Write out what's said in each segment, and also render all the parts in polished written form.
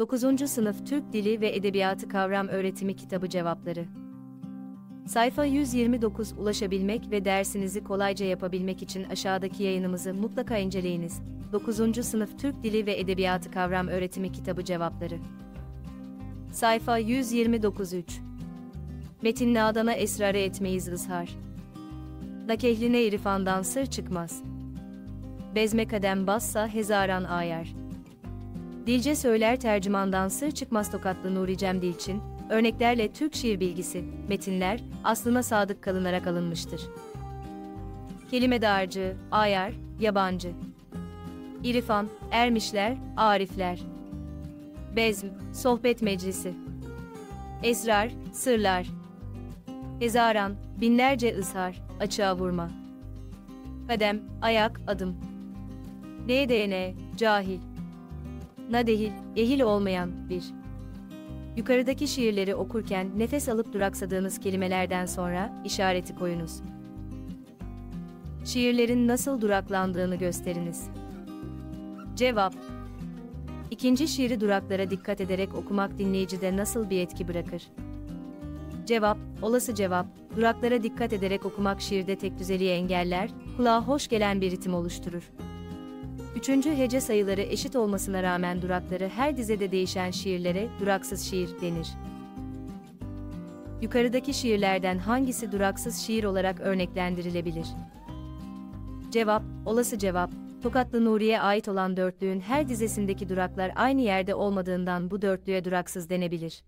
9. Sınıf Türk Dili ve Edebiyatı Kavram Öğretimi Kitabı Cevapları. Sayfa 129. Ulaşabilmek ve dersinizi kolayca yapabilmek için aşağıdaki yayınımızı mutlaka inceleyiniz. 9. Sınıf Türk Dili ve Edebiyatı Kavram Öğretimi Kitabı Cevapları. Sayfa 129-3. Metin nadana esrarı etmeyiz ızhar. Nakehline irfandan sır çıkmaz. Bezme kadem bassa hezaran ayar. Dilce söyler tercümandan sır çıkmaz Tokatlı Nuri Cem Dilçin, örneklerle Türk şiir bilgisi, metinler, aslına sadık kalınarak alınmıştır. Kelime dağarcığı, ayar, yabancı. İrfan, ermişler, arifler. Bezm, sohbet meclisi. Esrar, sırlar. Hezaran, binlerce ızhar, açığa vurma. Kadem, ayak, adım. Ne, cahil. Nadehil, ehil olmayan, bir. Yukarıdaki şiirleri okurken nefes alıp duraksadığınız kelimelerden sonra işareti koyunuz. Şiirlerin nasıl duraklandığını gösteriniz. Cevap. İkinci şiiri duraklara dikkat ederek okumak dinleyicide nasıl bir etki bırakır? Cevap, olası cevap, duraklara dikkat ederek okumak şiirde tekdüzeliği engeller, kulağa hoş gelen bir ritim oluşturur. Üçüncü hece sayıları eşit olmasına rağmen durakları her dizede değişen şiirlere duraksız şiir denir. Yukarıdaki şiirlerden hangisi duraksız şiir olarak örneklendirilebilir? Cevap, olası cevap, Tokatlı Nuri'ye ait olan dörtlüğün her dizesindeki duraklar aynı yerde olmadığından bu dörtlüğe duraksız denebilir.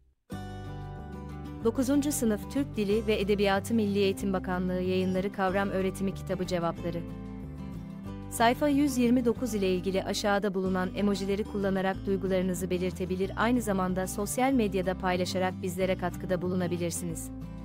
9. Sınıf Türk Dili ve Edebiyatı Milli Eğitim Bakanlığı Yayınları Kavram Öğretimi Kitabı Cevapları. Sayfa 129 ile ilgili aşağıda bulunan emojileri kullanarak duygularınızı belirtebilir, aynı zamanda sosyal medyada paylaşarak bizlere katkıda bulunabilirsiniz.